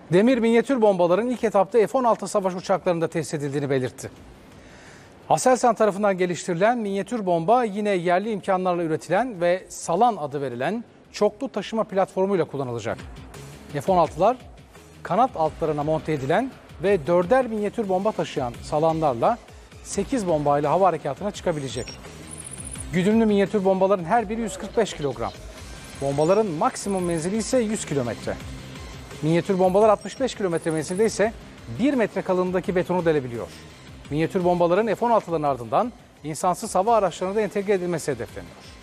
Demir minyatür bombaların ilk etapta F-16 savaş uçaklarında test edildiğini belirtti. Aselsan tarafından geliştirilen minyatür bomba yine yerli imkanlarla üretilen ve Salan adı verilen çoklu taşıma platformuyla kullanılacak. F-16'lar kanat altlarına monte edilen ve 4'er minyatür bomba taşıyan Salanlarla 8 bombayla hava harekatına çıkabilecek. Güdümlü minyatür bombaların her biri 145 kilogram. Bombaların maksimum menzili ise 100 kilometre. Minyatür bombalar 65 kilometre menzilde ise 1 metre kalınlığındaki betonu delebiliyor. Minyatür bombaların F-16'ların ardından insansız hava araçlarına da entegre edilmesi hedefleniyor.